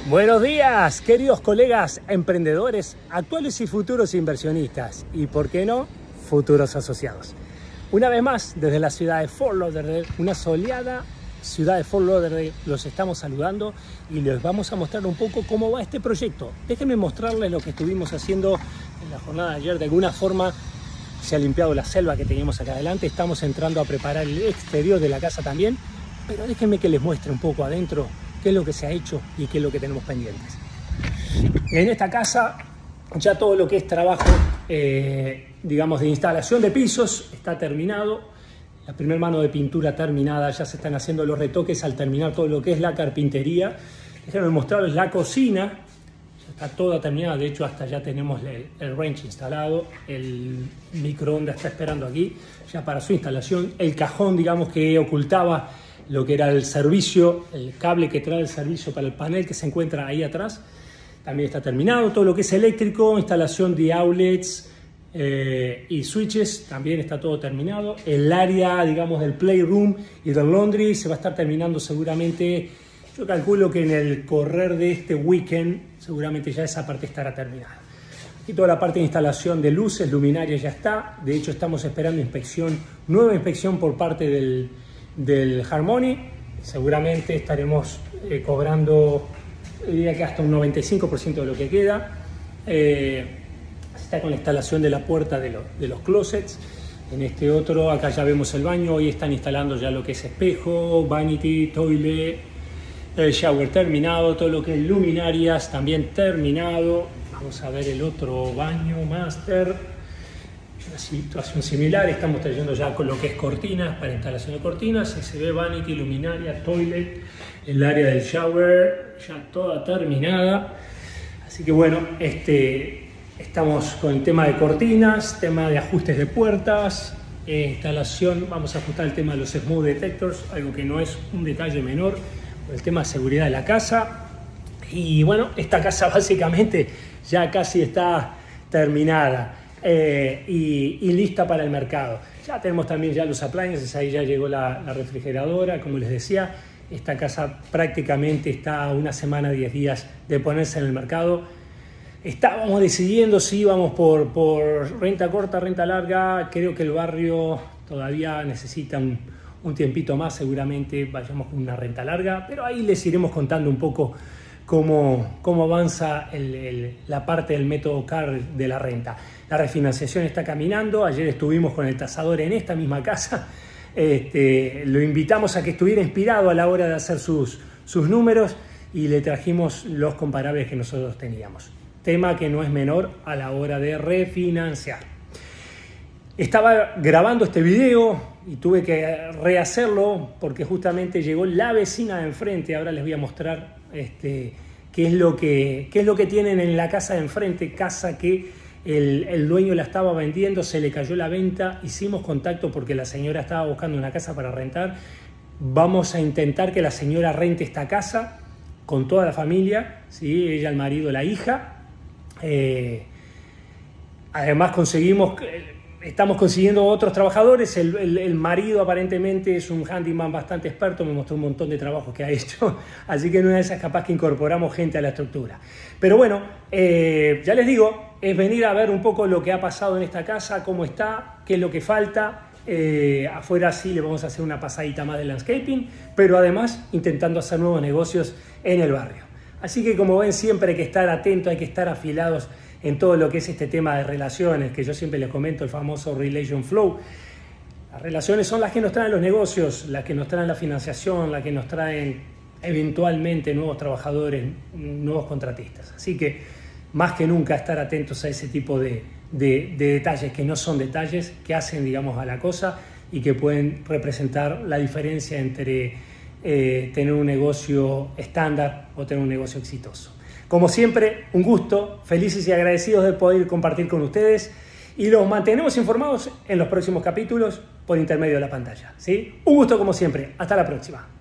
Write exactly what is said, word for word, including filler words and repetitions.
Buenos días, queridos colegas emprendedores, actuales y futuros inversionistas y, por qué no, futuros asociados. Una vez más, desde la ciudad de Fort Lauderdale, una soleada ciudad de Fort Lauderdale, los estamos saludando y les vamos a mostrar un poco cómo va este proyecto. Déjenme mostrarles lo que estuvimos haciendo en la jornada de ayer. De alguna forma se ha limpiado la selva que teníamos acá adelante, estamos entrando a preparar el exterior de la casa también, pero déjenme que les muestre un poco adentro qué es lo que se ha hecho y qué es lo que tenemos pendientes. En esta casa ya todo lo que es trabajo, eh, digamos, de instalación de pisos está terminado. La primera mano de pintura terminada, ya se están haciendo los retoques al terminar todo lo que es la carpintería. Déjenme mostrarles la cocina, ya está toda terminada, de hecho hasta ya tenemos el, el range instalado, el microondas está esperando aquí ya para su instalación, el cajón, digamos, que ocultaba lo que era el servicio, el cable que trae el servicio para el panel que se encuentra ahí atrás, también está terminado. Todo lo que es eléctrico, instalación de outlets eh, y switches, también está todo terminado. El área, digamos, del playroom y del laundry se va a estar terminando seguramente, yo calculo que en el correr de este weekend, seguramente ya esa parte estará terminada. Y toda la parte de instalación de luces, luminarias ya está. De hecho, estamos esperando inspección, nueva inspección por parte del del Harmony. Seguramente estaremos eh, cobrando, diría que hasta un noventa y cinco por ciento de lo que queda. Eh, está con la instalación de la puerta de, lo, de los closets. En este otro, acá ya vemos el baño. Hoy están instalando ya lo que es espejo, vanity, toilet, el shower terminado, todo lo que es luminarias también terminado. Vamos a ver el otro baño master. Una situación similar, estamos trayendo ya con lo que es cortinas, para instalación de cortinas, se ve vanity, luminaria, toilet, el área del shower ya toda terminada. Así que bueno, este, estamos con el tema de cortinas, tema de ajustes de puertas, eh, instalación, vamos a ajustar el tema de los smoke detectors, algo que no es un detalle menor, por el tema de seguridad de la casa. Y bueno, esta casa básicamente ya casi está terminada. Eh, y, y lista para el mercado. Ya tenemos también ya los appliances, ahí ya llegó la, la refrigeradora, como les decía. Esta casa prácticamente está a una semana, diez días de ponerse en el mercado. Estábamos decidiendo si íbamos por, por renta corta, renta larga. Creo que el barrio todavía necesita un, un tiempito más, seguramente vayamos con una renta larga, pero ahí les iremos contando un poco cómo, cómo avanza el, el, la parte del método C A R de la renta. La refinanciación está caminando. Ayer estuvimos con el tasador en esta misma casa. Este, lo invitamos a que estuviera inspirado a la hora de hacer sus, sus números y le trajimos los comparables que nosotros teníamos. Tema que no es menor a la hora de refinanciar. Estaba grabando este video y tuve que rehacerlo porque justamente llegó la vecina de enfrente. Ahora les voy a mostrar este, qué es lo que, qué es lo que tienen en la casa de enfrente, casa que El, el dueño la estaba vendiendo, se le cayó la venta, hicimos contacto porque la señora estaba buscando una casa para rentar. Vamos a intentar que la señora rente esta casa con toda la familia, ¿sí? Ella, el marido, la hija. Eh, además conseguimos, estamos consiguiendo otros trabajadores. El, el, el marido aparentemente es un handyman bastante experto, me mostró un montón de trabajos que ha hecho, así que en una de esas capaz que incorporamos gente a la estructura. Pero bueno, eh, ya les digo, es venir a ver un poco lo que ha pasado en esta casa, cómo está, qué es lo que falta. Eh, afuera sí le vamos a hacer una pasadita más de landscaping, pero además intentando hacer nuevos negocios en el barrio. Así que como ven, siempre hay que estar atentos, hay que estar afilados en todo lo que es este tema de relaciones, que yo siempre les comento, el famoso relation flow. Las relaciones son las que nos traen los negocios, las que nos traen la financiación, las que nos traen eventualmente nuevos trabajadores, nuevos contratistas. Así que más que nunca estar atentos a ese tipo de, de, de detalles que no son detalles, que hacen, digamos, a la cosa y que pueden representar la diferencia entre eh, tener un negocio estándar o tener un negocio exitoso. Como siempre, un gusto, felices y agradecidos de poder compartir con ustedes y los mantenemos informados en los próximos capítulos por intermedio de la pantalla, ¿sí? Un gusto como siempre, hasta la próxima.